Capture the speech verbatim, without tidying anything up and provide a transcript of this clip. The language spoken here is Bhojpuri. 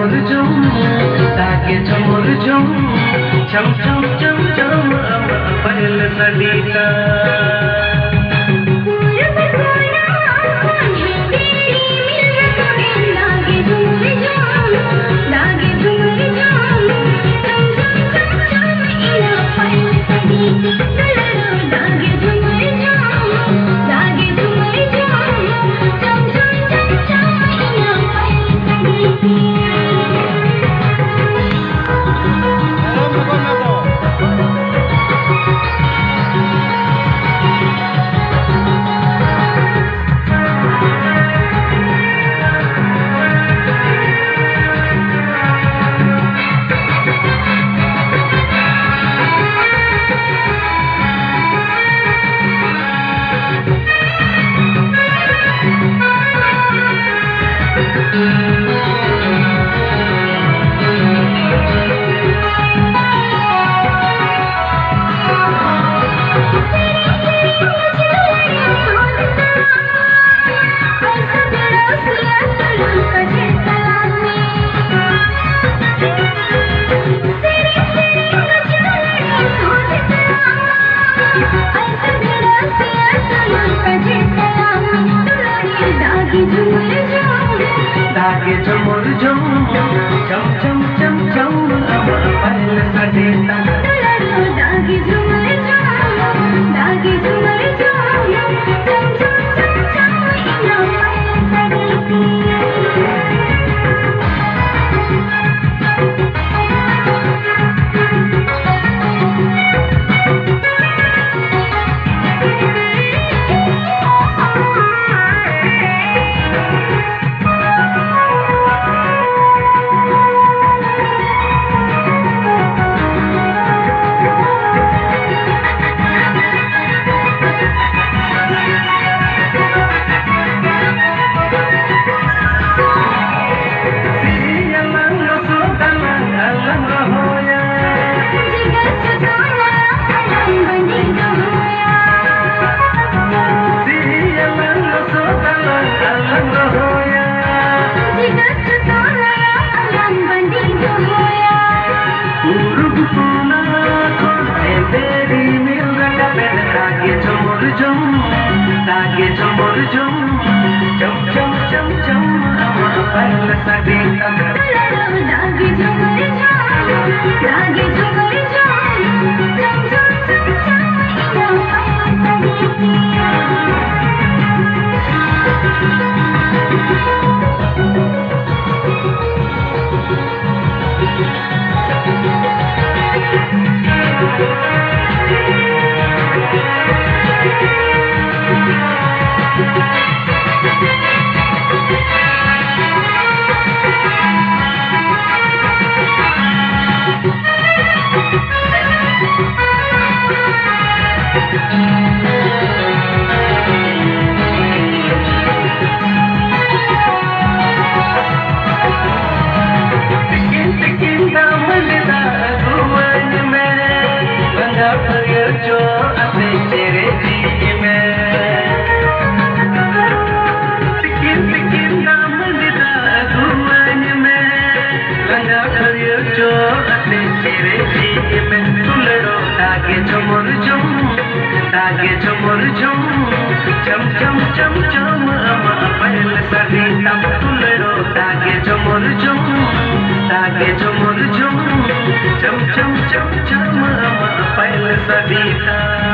झुमुर झुम धागे झुमुर झुम चम चम चम चम पहल सलीका धागे झुमुर झुम चम चम चम चम पहल सलीका धागे झुमुर झुम धागे झुमुर झुम चम चम चम चम पहल धागे झुमुर झुम चम चम चम चम पहल सलीका धागे झुमुर झुम धागे झुमुर झुम चम चम चम चम पहल जो अपने तेरे जी में टिकिन टिकिन नाम लिदा धुआं में लगा कर जो अपने तेरे जी में तुलड़ो धागे झुमुर झुम धागे झुमुर झुम चम चम चम चम पहल सलीका तुलड़ो धागे झुमुर झुम धागे झुमुर झुम चम चम चम चम पहल सलीका।